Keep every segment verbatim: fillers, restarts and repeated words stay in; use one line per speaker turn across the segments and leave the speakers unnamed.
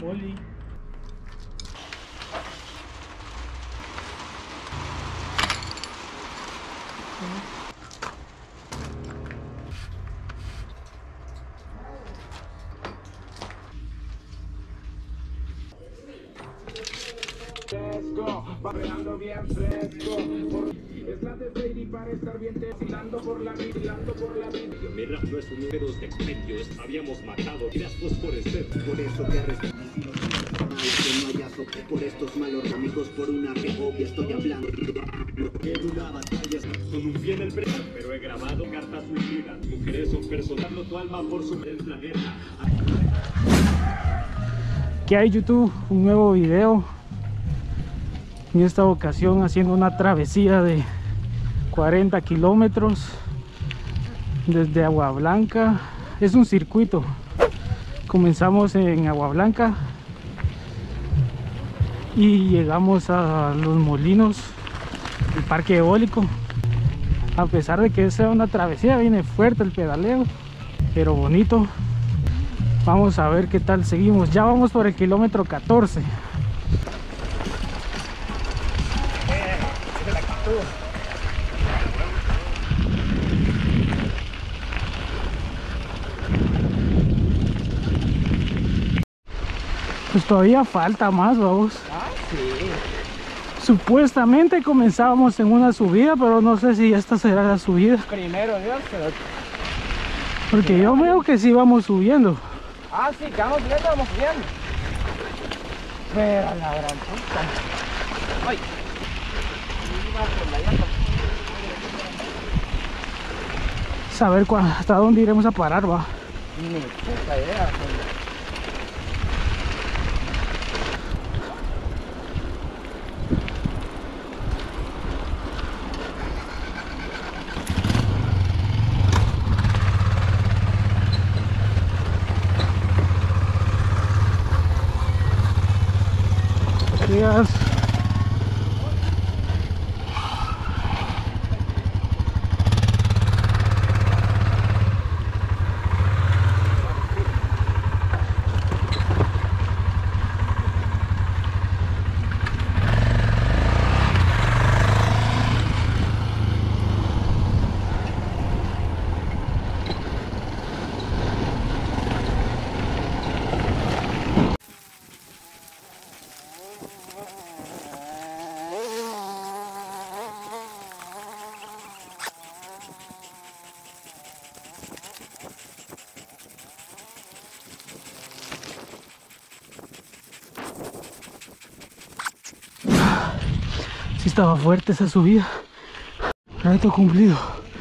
poli.
Papeando bien fresco, es la de Brady para estar bien desfilando por la vigilando por la vida.
Mi rap no es un número de medios, habíamos matado y las fosforescer. Por eso que respeto. Que no haya sope por estos malos amigos, por una re obvia estoy hablando. En una batalla con un pie en el preso, pero he grabado cartas suicidas. Mujeres son personas, tu alma por su en la guerra.
¿Qué hay, YouTube? Un nuevo video. En esta ocasión haciendo una travesía de cuarenta kilómetros desde Agua Blanca. Es un circuito. Comenzamos en Agua Blanca y llegamos a Los Molinos, el parque eólico. A pesar de que sea una travesía, viene fuerte el pedaleo, pero bonito. Vamos a ver qué tal seguimos. Ya vamos por el kilómetro catorce. Pues todavía falta más, vamos.
Ah, sí.
Supuestamente comenzábamos en una subida, pero no sé si esta será la subida.
Primero Dios, pero...
Porque yo veo que sí vamos subiendo.
Ah, sí, que vamos subiendo, vamos subiendo. Pero la gran puta. Ay.
Saber cuá- hasta dónde iremos a parar, va.
Ni puta idea.
Días. Sí estaba fuerte esa subida. Reto cumplido.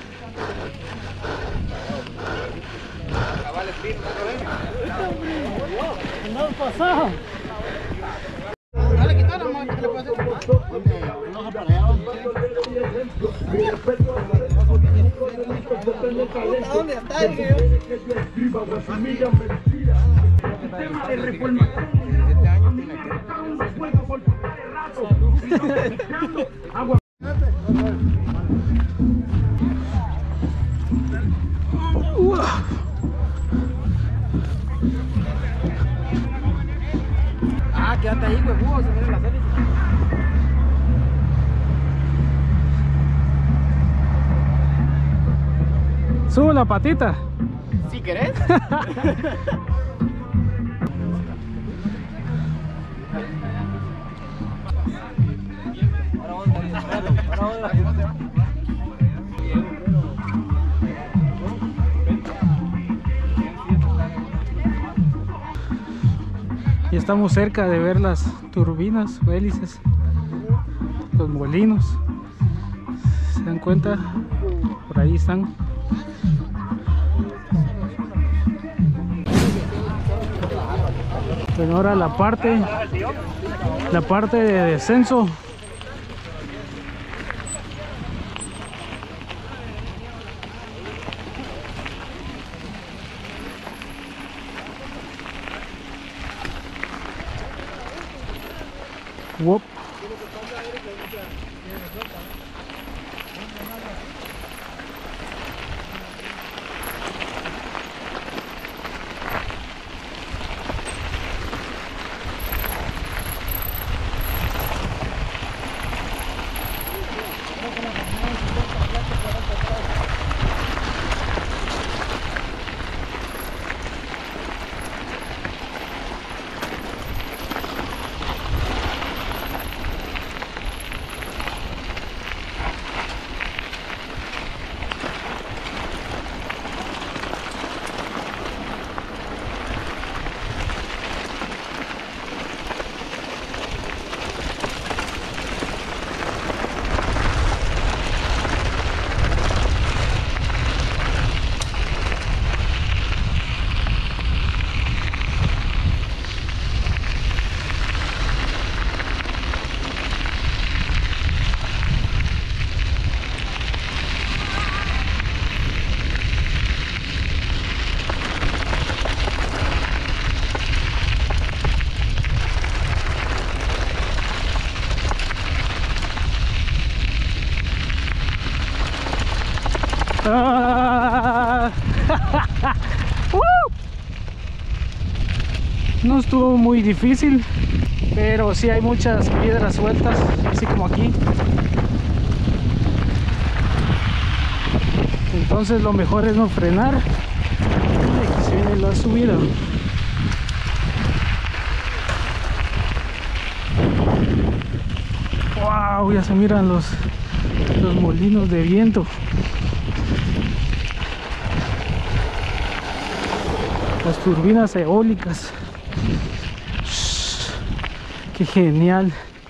No pasado.
Dale, quítalo, man, ¿qué le puede hacer? No se pareaban. ¿Dónde está? Siete años tiene Ah, quédate ahí, huevudo, se miran las hélices.
Subo la patita.
¿Si querés?
Y estamos cerca de ver las turbinas o hélices, los molinos. ¿Se dan cuenta? Por ahí están. Bueno, ahora la parte, la parte de descenso. Wop. Ah. No estuvo muy difícil, pero sí hay muchas piedras sueltas, así como aquí. Entonces lo mejor es no frenar. Y aquí se viene la subida. Wow, ya se miran los, los molinos de viento. Las turbinas eólicas. Qué genial.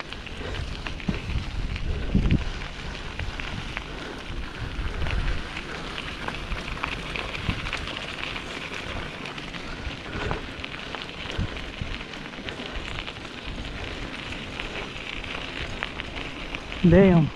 Damn.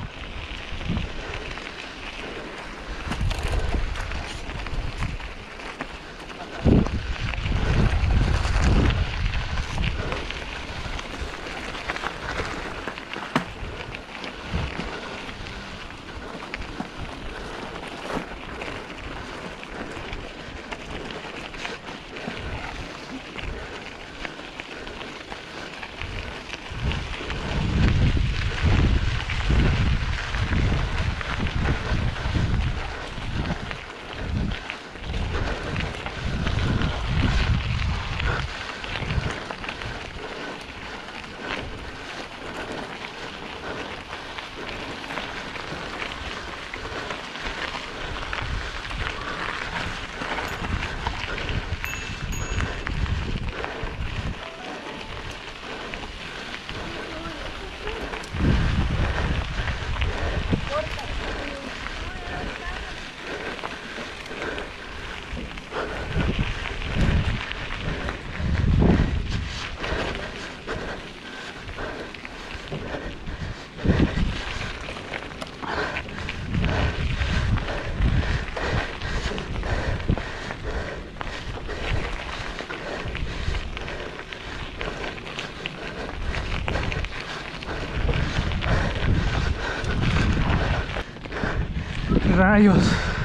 Rayos.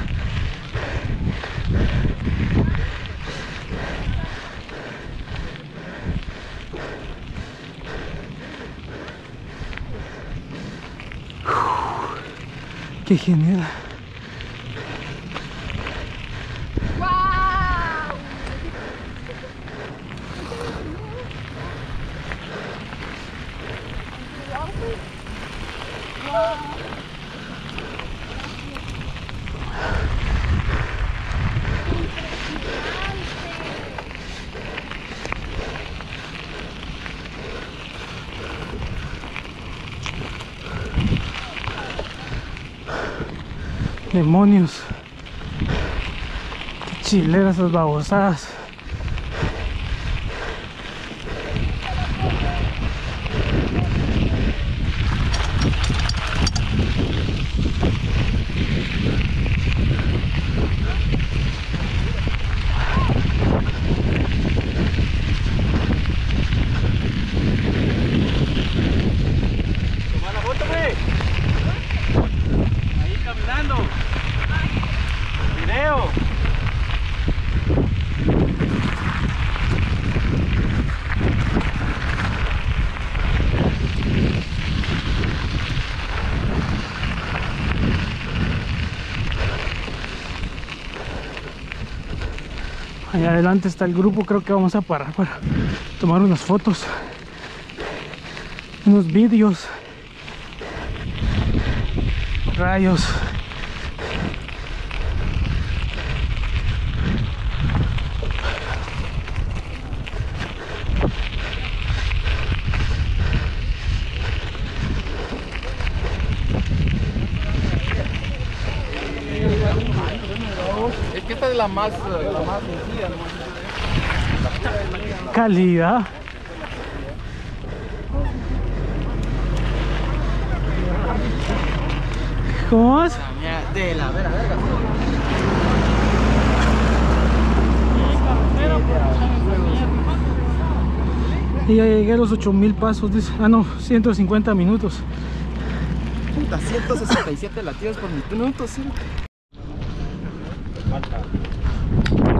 Uf, qué genial. Demonios, qué chileras esas babosadas.
Toma la foto, güey. Ahí caminando. Video.
Allá adelante está el grupo, creo que vamos a parar para tomar unas fotos, unos vídeos. Rayos.
Es que esta es la más, la más sencilla, ¿no?
Calidad. ¿Cómo vas?
De la vera, verga.
Y ya llegué a los ocho mil pasos, dice. Ah, no, ciento cincuenta minutos.
Puta, ciento sesenta y siete latidos por minuto, ¿sí? falta.